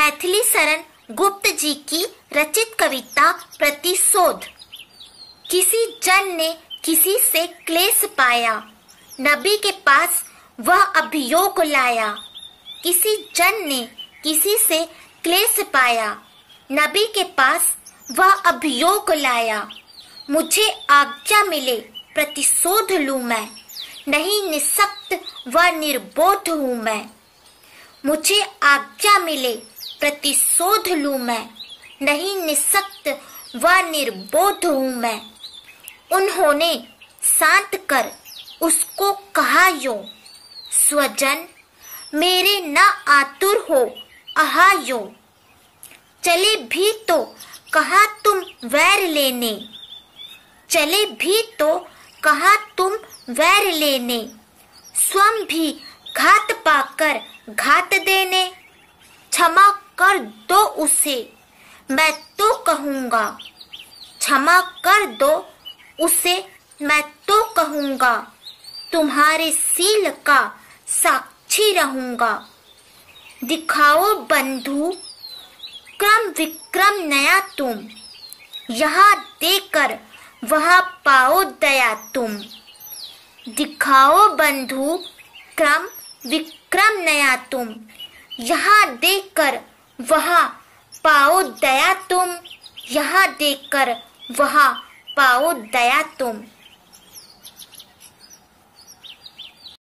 मैथिली शरण गुप्त जी की रचित कविता प्रतिशोध। किसी जन ने किसी से क्लेश पाया, नबी के पास वह अभियोग लाया। किसी जन ने किसी से क्लेश पाया, नबी के पास वह अभियोग लाया। मुझे आज्ञा मिले प्रतिशोध लूं मैं, नहीं निःशक्त व निर्बोध हूँ मैं। मुझे आज्ञा मिले प्रतिशोध लूं मैं, नहीं निःशक्त व निर्बोध हूँ मैं। उन्होंने शांत कर उसको कहा यूं, स्वजन मेरे न आतुर हो आहा यूं। चले भी तो कहा तुम वैर लेने, चले भी तो कहा तुम वैर लेने। स्वयं भी घात पाकर घात देने, क्षमा कर दो उसे मैं तो कहूँगा, क्षमा कर दो उसे मैं तो कहूँगा। तुम्हारे सील का साक्षी रहूँगा। दिखाओ बंधु क्रम विक्रम नया तुम, यहाँ देकर वहाँ पाओ दया तुम। दिखाओ बंधु क्रम विक्रम नया तुम, यहाँ देखकर वहाँ पाओ दया तुम। यहाँ देखकर वहाँ पाओ दया तुम।